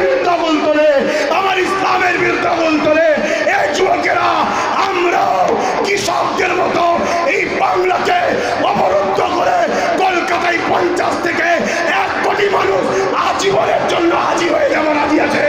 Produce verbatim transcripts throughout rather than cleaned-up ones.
বিরুদ্ধে আগুন তোলে, আমার ইসলামের বিরুদ্ধে আগুন তোলে। এই যুবকেরা আমরাও কৃষকদের মতো এই বাংলাকে অবরুদ্ধ করে কলকাতায় পঞ্চাশ থেকে এক কোটি মানুষ আজীবনের জন্য হাজির হয়ে যাবো, রাজি আছে।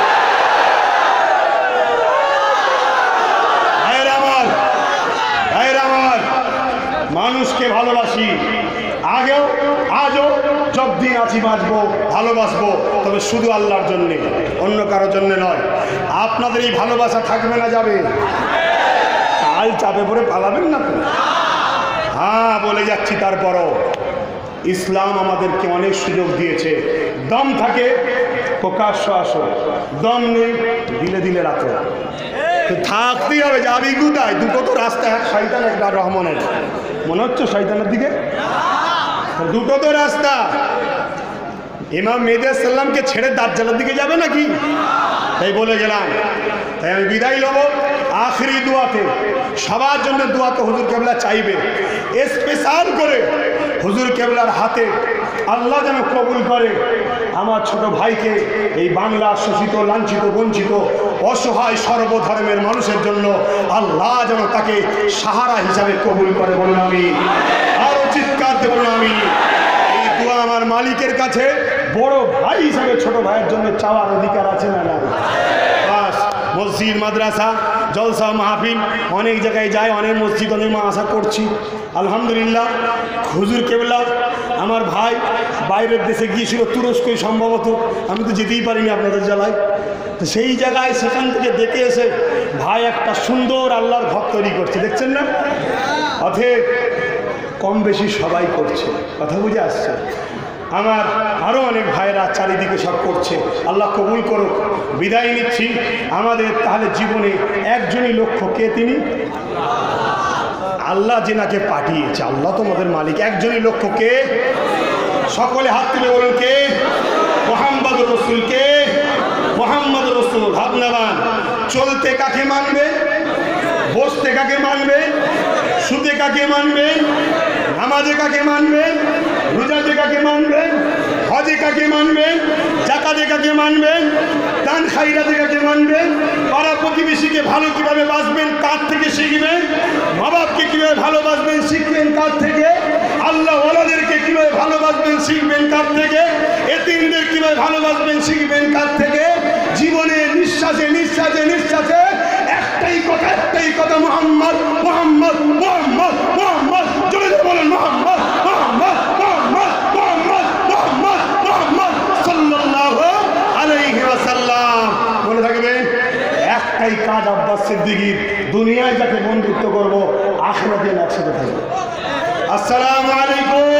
মানুষকে ভালোবাসি, আগেও আজও যতদিন আছি বাঁচবো, ভালোবাসবো, তবে শুধু আল্লাহর জন্যে, অন্য কারোর জন্য নয়। আপনাদের এই ভালোবাসা থাকবে না, যাবে? কাল চাপে পড়ে পালাবেন না তো? হ্যাঁ, বলে যাচ্ছি। তারপরও ইসলাম আমাদেরকে অনেক সুযোগ দিয়েছে। দম থাকে প্রকাশ্য আসো, দম নেই দিলে দিলে রাখো। থাকতেই হবে, যাবি কোথায়? দুটো তো রাস্তা, এক শয়তান একটা রহমানের। মনে হচ্ছে শয়তানের দিকে? দুটো তো রাস্তা। ইমাম মেহেদী সাল্লামকে ছেড়ে দাজ্জালের দিকে যাবে নাকি? তাই বলে গেলাম। তাই আমি বিদায় নেব আখেরি দোয়াতে। সবার জন্য দোয়াতে হুজুর কেবলা চাইবে, স্পেশাল করে হুজুর কেবলার হাতে আল্লাহ যেন কবুল করে আমার ছোট ভাইকে, এই বাংলা শোষিত, লাঞ্ছিত, বঞ্চিত, অসহায় সর্বধর্মের মানুষের জন্য আল্লাহ যেন তাকে সাহারা হিসাবে কবুল করে। বলুন আমি, আরো চিৎকার দিয়ে বলুন আমি। এই দোয়া আমার মালিকের কাছে বড় ভাই হিসাবে ছোট ভাইয়ের জন্য চাওয়ার অধিকার আছে না? না। বাস, মসজিদ, মাদ্রাসা, জলসা, মাহফিল, অনেক জায়গায় যায়, অনেক মসজিদ, অনেক আশা করছি। আলহামদুলিল্লাহ, হুজুর কেবলা আমার ভাই বাইরের দেশে গিয়েছিল, তুরস্কই সম্ভবত, আমি তো যেতেই পারিনি আপনাদের জ্বালায়। তো সেই জায়গায় সেখান থেকে দেখে এসে ভাই একটা সুন্দর আল্লাহর ঘর তৈরি করছে, দেখছেন না? অতএব কম বেশি সবাই করছে, কথা বুঝে আসছে। আমার আরও অনেক ভাইয়েরা চারিদিকে সব করছে, আল্লাহ কবুল করুক। বিদায় নিচ্ছি। আমাদের তাহলে জীবনে একজনই লক্ষ্য, কে তিনি? আল্লাহ যেনাকে পাঠিয়েছে, আল্লাহ তোমাদের মালিক। একজনই লক্ষ্য, কে? সকলে হাত তুলে বলুন, কে? মুহাম্মদ রাসূল। কে? মুহাম্মদ রাসূল। হাত নামান। চলতে কাকে মানবে? বসতে কাকে মানবে? শুতে কাকে মানবেন? নামাজে কাকে মানবেন? রোজাতে কাকে মানবেন? হজে কাকে মানবেন? জাকাতে কাকে মানবেন? দান খায়রাতে কাকে মানবেন? পাড়া প্রতিবেশীকে ভালো কিভাবে বাসবেন, কার থেকে শিখবেন? মা বাপকে কীভাবে ভালোবাসবেন, শিখবেন কার থেকে? আল্লাহ ওয়ালাদেরকে কীভাবে ভালোবাসবেন, শিখবেন কার থেকে? এতিমদের কীভাবে ভালোবাসবেন, শিখবেন কার থেকে? জীবনে নিঃশ্বাসে নিঃশ্বাসে নিঃশ্বাসে একটাই কথা, একটাই কথা, মুহাম্মদ, মুহাম্মদ, মুহাম্মদ, মুহাম্মদ। জোরে জোরে বলেন, মুহাম্মদ, মুহাম্মদ, মুহাম্মদ, মুহাম্মদ, মুহাম্মদ, মুহাম্মদ সাল্লাল্লাহু আলাইহি ওয়াসাল্লাম। মনে থাকবেন, একটাই কাজ আব্বাস সিদ্দিকীর, দুনিয়ায় যাকে বন্ধুত্ব করবো, আখিরাতে একসাথে থাকবো। আসসালামু আলাইকুম।